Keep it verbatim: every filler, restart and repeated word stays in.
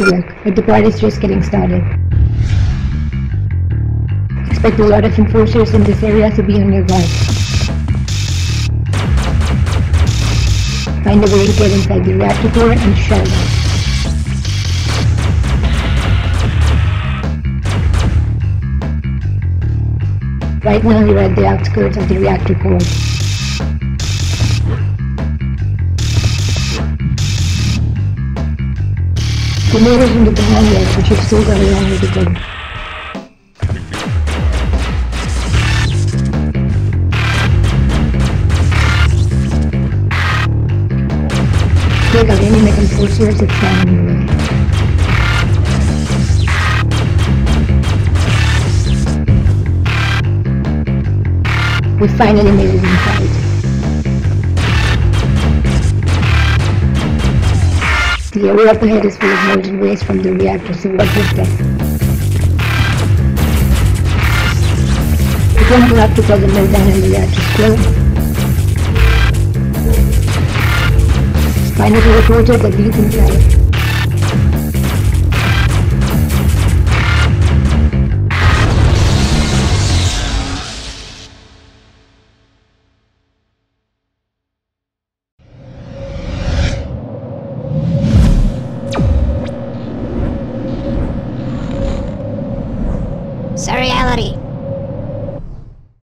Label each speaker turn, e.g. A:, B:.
A: work, but the party is just getting started. Expect a lot of enforcers in this area to be on your guard. Find a way to get inside the reactor core and shut it off. Right now you're at the outskirts of the reactor core. The motor's in the behind there, but you've still got a long way to go. Take out any Mech-Enforcers that stand in your way. We finally made it inside. The area up ahead is full of molten waste from the reactor, so watch your step. You don't have to cause a meltdown in the reactor's core. Find a reporter that leads inside.